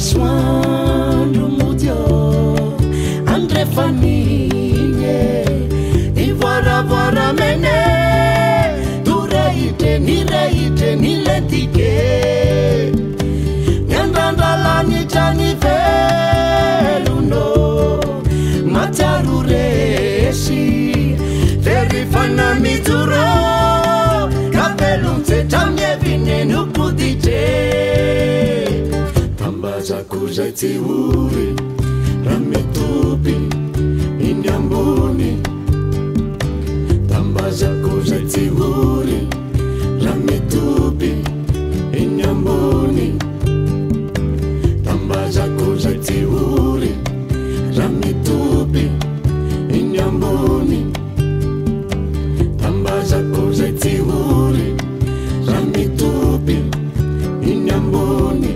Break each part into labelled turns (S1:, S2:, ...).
S1: masoandro modio andre famiglie ivoravora mene tureite ni lentike nyandandalani jani veluno mataruresi verifana mituro kapelunze tamye vinenu pudite tambaza kuzaitiuri rametupi inyambuni tambaza kuzaitiuri rametupi inyambuni tambaza kuzaitiuri rametupi inyambuni tambaza kuzaitiuri rametupi inyambuni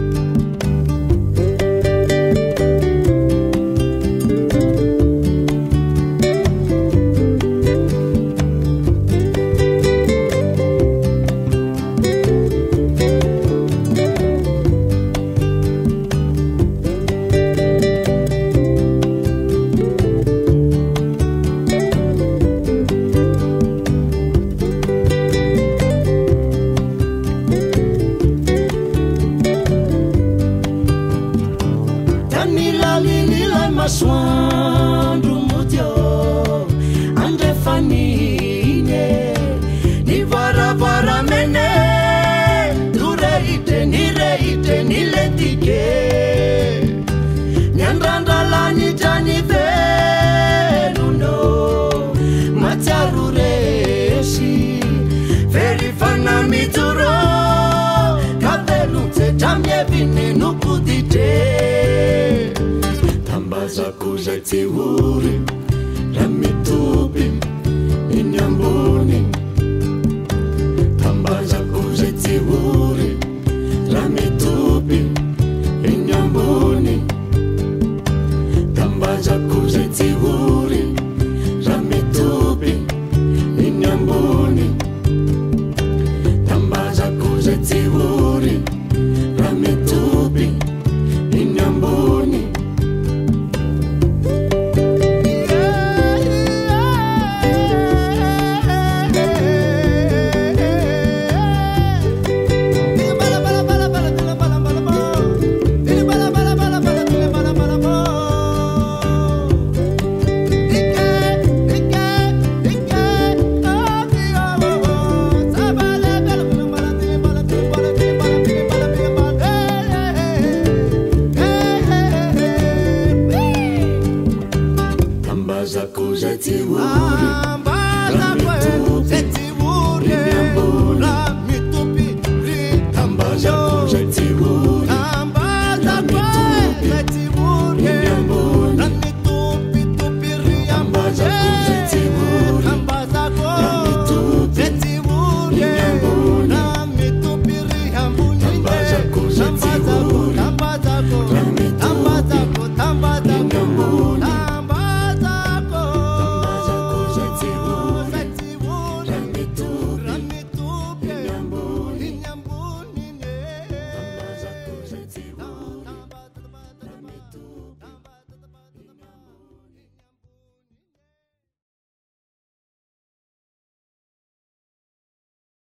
S1: masoandro modio andre famiglie nivaravara mene tureite ni lentike nyandrandalani jani veluno mataruresi verifana mituro kapelunze tamye vinenu pudite tambaza kuzaitiuri rametupi inyambuni tambaza kuzaitiuri rametupi inyambuni tambaza kuzaitiuri rametupi inyambuni tambaza kuzaitiuri rametupi inyambuni tambaza kuzaitiuri rametupi